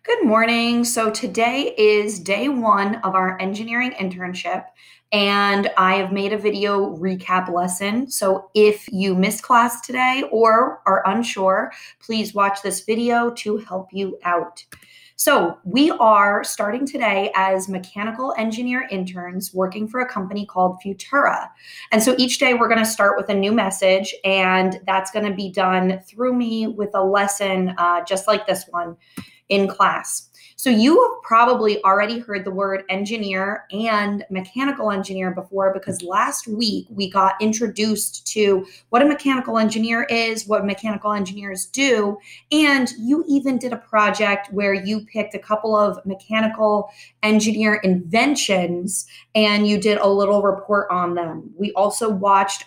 Good morning. So today is day one of our engineering internship, and I have made a video recap lesson. So if you missed class today or are unsure, please watch this video to help you out. So we are starting today as mechanical engineer interns working for a company called Futura. And so each day we're going to start with a new message, and that's going to be done through me with a lesson just like this one in class. So you have probably already heard the word engineer and mechanical engineer before, because last week we got introduced to what a mechanical engineer is, what mechanical engineers do, and you even did a project where you picked a couple of mechanical engineer inventions and you did a little report on them. We also watched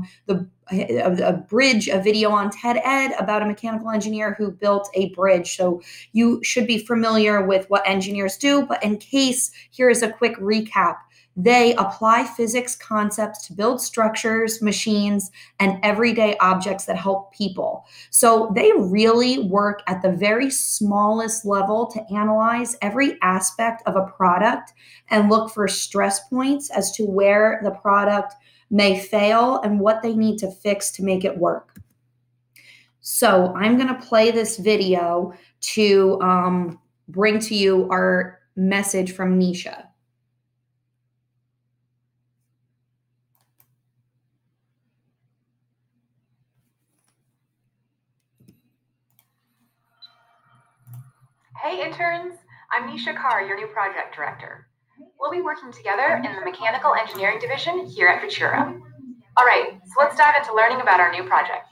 a video on TED Ed about a mechanical engineer who built a bridge. So you should be familiar with what engineers do, but in case, here is a quick recap. They apply physics concepts to build structures, machines, and everyday objects that help people. So they really work at the very smallest level to analyze every aspect of a product and look for stress points as to where the product may fail and what they need to fix to make it work. So I'm going to play this video to bring to you our message from Nisha. Hey interns, I'm Nisha Carr, your new project director. We'll be working together in the Mechanical Engineering Division here at Futura. All right, so let's dive into learning about our new project.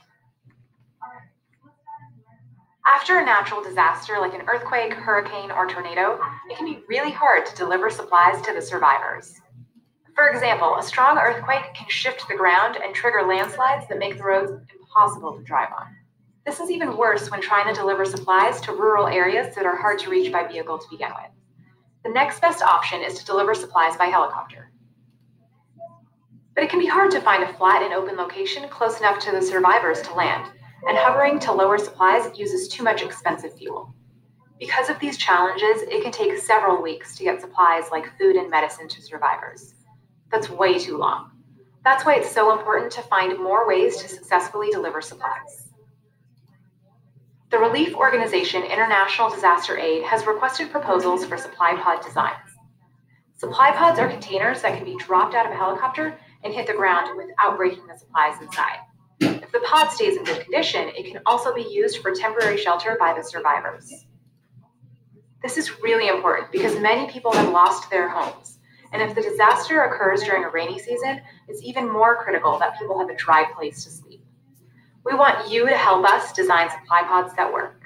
After a natural disaster like an earthquake, hurricane, or tornado, it can be really hard to deliver supplies to the survivors. For example, a strong earthquake can shift the ground and trigger landslides that make the roads impossible to drive on. This is even worse when trying to deliver supplies to rural areas that are hard to reach by vehicle to begin with. The next best option is to deliver supplies by helicopter. But it can be hard to find a flat and open location close enough to the survivors to land, and hovering to lower supplies uses too much expensive fuel. Because of these challenges, it can take several weeks to get supplies like food and medicine to survivors. That's way too long. That's why it's so important to find more ways to successfully deliver supplies. The relief organization International Disaster Aid has requested proposals for supply pod designs. Supply pods are containers that can be dropped out of a helicopter and hit the ground without breaking the supplies inside. If the pod stays in good condition, it can also be used for temporary shelter by the survivors. This is really important because many people have lost their homes, and if the disaster occurs during a rainy season, it's even more critical that people have a dry place to sleep. We want you to help us design supply pods that work.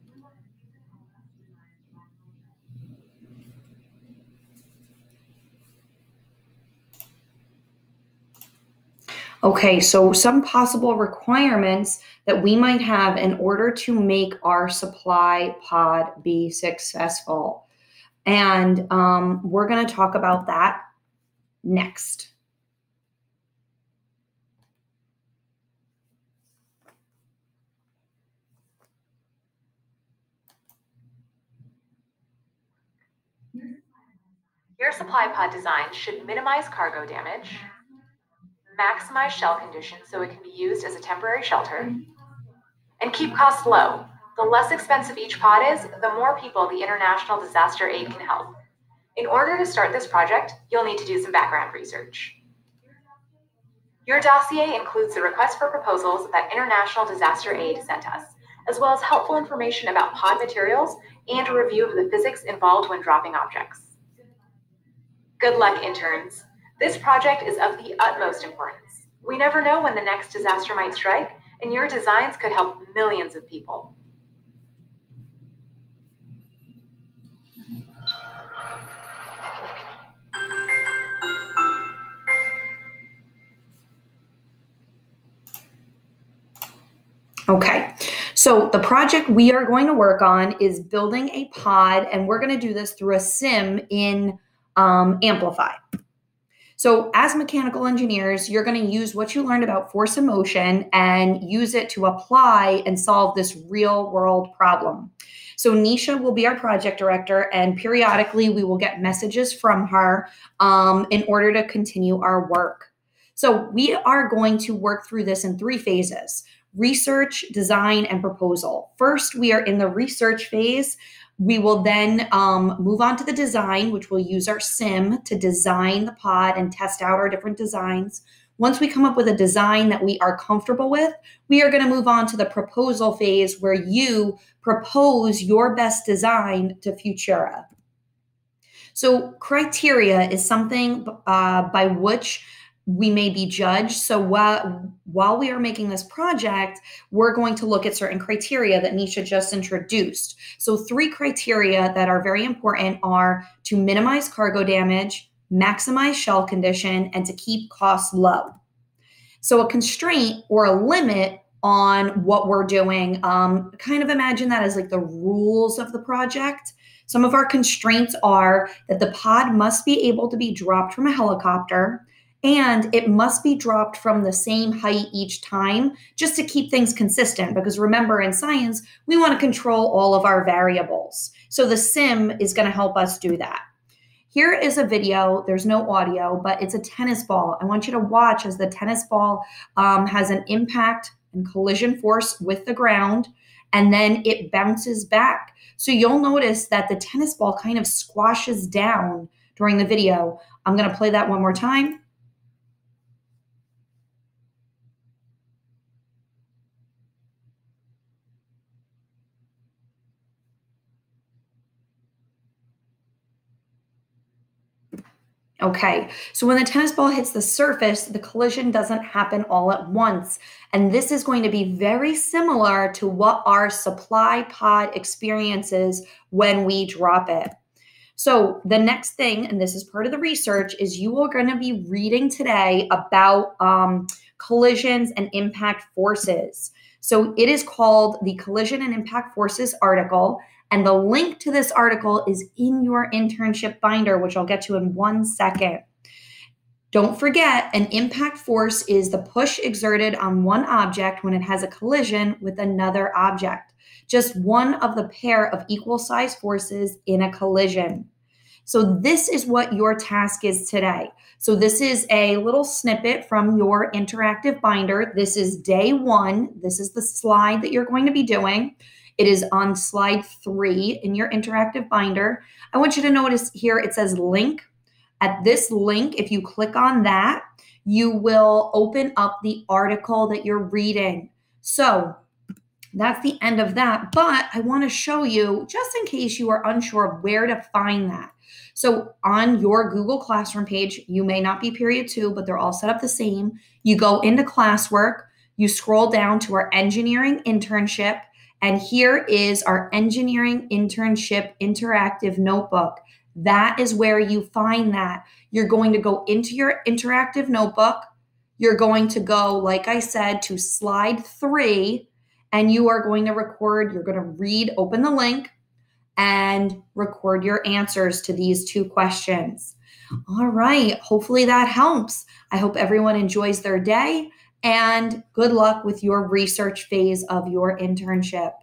Okay, so some possible requirements that we might have in order to make our supply pod be successful. And we're going to talk about that next. Your supply pod design should minimize cargo damage, maximize shell conditions so it can be used as a temporary shelter, and keep costs low. The less expensive each pod is, the more people the International Disaster Aid can help. In order to start this project, you'll need to do some background research. Your dossier includes the request for proposals that International Disaster Aid sent us, as well as helpful information about pod materials and a review of the physics involved when dropping objects. Good luck, interns. This project is of the utmost importance. We never know when the next disaster might strike, and your designs could help millions of people. Okay, so the project we are going to work on is building a pod, and we're going to do this through a sim in Amplify. So as mechanical engineers, you're going to use what you learned about force and motion and use it to apply and solve this real world problem. So Nisha will be our project director, and periodically we will get messages from her in order to continue our work. So we are going to work through this in 3 phases: research, design, and proposal. First, we are in the research phase. We will then move on to the design, which will use our sim to design the pod and test out our different designs. Once we come up with a design that we are comfortable with, we are going to move on to the proposal phase, where you propose your best design to Futura. So criteria is something by which we may be judged. So while we are making this project, we're going to look at certain criteria that Nisha just introduced. So 3 criteria that are very important are to minimize cargo damage, maximize shell condition, and to keep costs low. So a constraint or a limit on what we're doing, kind of imagine that as like the rules of the project. Some of our constraints are that the pod must be able to be dropped from a helicopter, and it must be dropped from the same height each time, just to keep things consistent. Because remember, in science, we want to control all of our variables. So the sim is going to help us do that. Here is a video. There's no audio, but it's a tennis ball. I want you to watch as the tennis ball has an impact and collision force with the ground, and then it bounces back. So you'll notice that the tennis ball kind of squashes down during the video. I'm going to play that one more time. Okay, so when the tennis ball hits the surface, the collision doesn't happen all at once. And this is going to be very similar to what our supply pod experiences when we drop it. So the next thing, and this is part of the research, is you are going to be reading today about collisions and impact forces. So it is called the Collision and Impact Forces article. And the link to this article is in your internship binder, which I'll get to in 1 second. Don't forget, an impact force is the push exerted on one object when it has a collision with another object. Just one of the pair of equal size forces in a collision. So this is what your task is today. So this is a little snippet from your interactive binder. This is day 1. This is the slide that you're going to be doing. It is on slide 3 in your interactive binder. I want you to notice here it says link. At this link, if you click on that, you will open up the article that you're reading. So that's the end of that. But I want to show you, just in case you are unsure of where to find that. So on your Google Classroom page, you may not be period 2, but they're all set up the same. You go into classwork, you scroll down to our engineering internship, and here is our engineering internship interactive notebook. That is where you find that. You're going to go into your interactive notebook. You're going to go, like I said, to slide 3, and you are going to record. You're going to read, open the link, and record your answers to these 2 questions. All right. Hopefully that helps. I hope everyone enjoys their day, and good luck with your research phase of your internship.